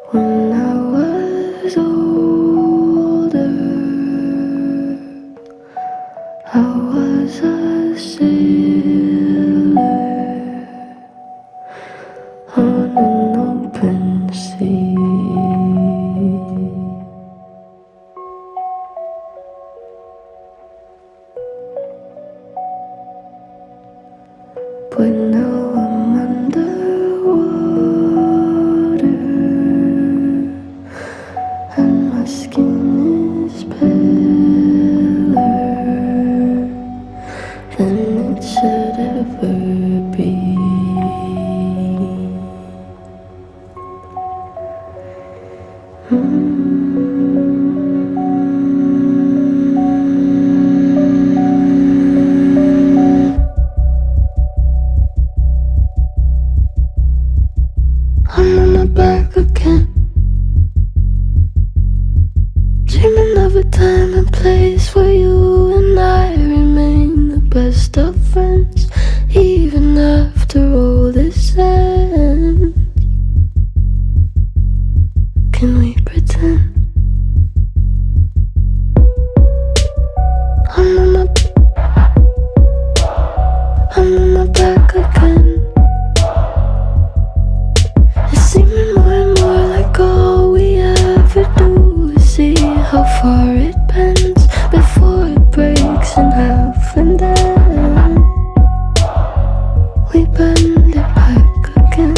When I was older, I was a sailor on an open sea. But now I'm underwater and my skin is paler than it should ever be. I'm on my back again, dreaming of a time and place where you and I remain the best of friends, even after all this ends. Can we pretend? I'm on my back again. It's seeming more and more like all we ever do is see how far it bends before it breaks in half, and then we bend it back again.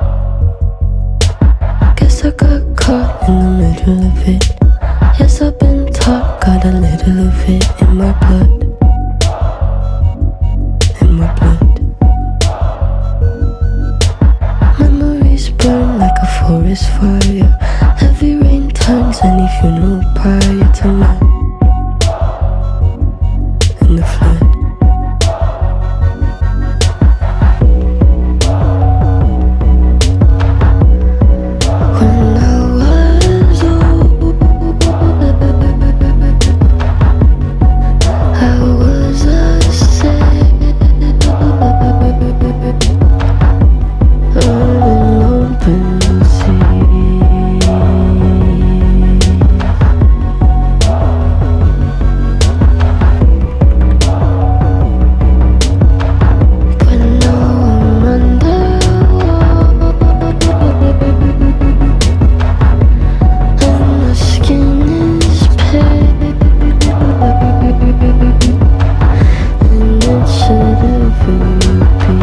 Guess I got caught in the middle of it. Yes, I've been taught, got a little of it in my blood. In my blood. Memories burn like a forest fire. Heavy rain turns any funeral pyre to mine. In the flood. When I was older, I was a sailor on an open sea. But now I'm underwater and my skin is pale, and it should ever be.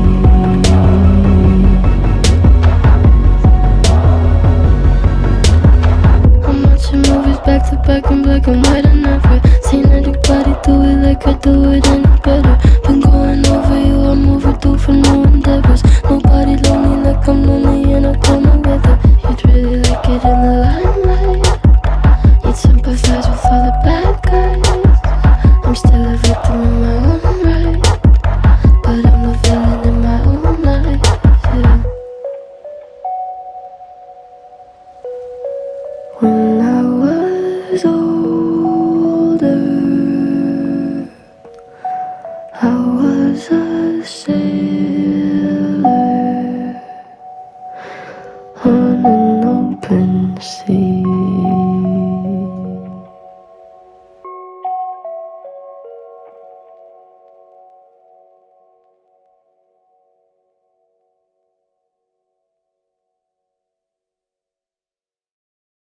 I'm watching movies back to back in black and white. I never seen anybody do it like I do it any better. Been going over you, I'm overdue for new endeavors. Nobody lonely like I'm lonely and I call my weather. You'd really like it in the limelight. You'd sympathize with all the bad guys. I'm still a victim in my own right, but I'm the villain in my own life, yeah. When I was older, I was a sailor